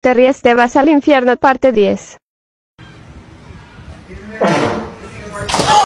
Te ríes, te vas al infierno, parte 10.